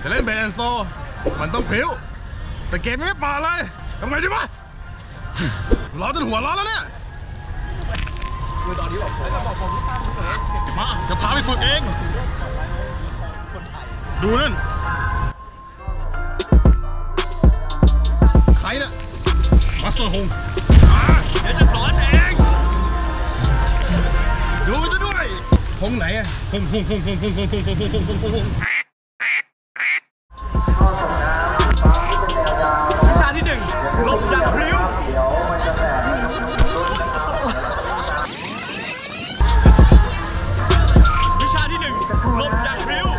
จะเล่นเบนโซมันต้องพริ้วแต่เกมไม่ป่าเลยทำไงดีวะร้อนจนหัวร้อนแล้วเนี่ยมาจะพาไปฝึกเองดูนั่นใครเนี่ยมาสเตอร์ฮงเดี๋ยวจะสอนเองดูซะด้วยฮงไหนอะฮงวิชาที่1หลบอย่างพริ้ววิชาที่1หลบอย่างพริ้ว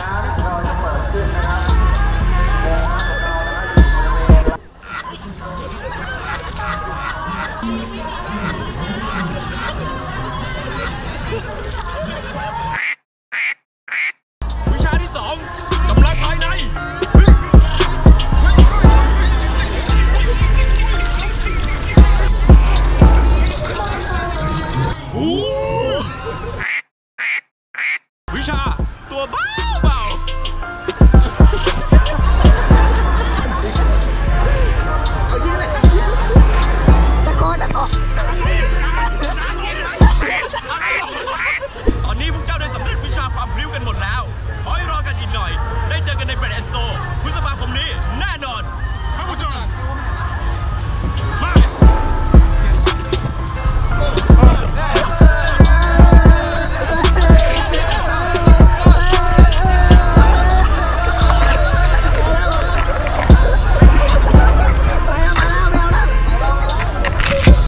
วิชาที่2ทำลายภายในวิชาตัวบ้า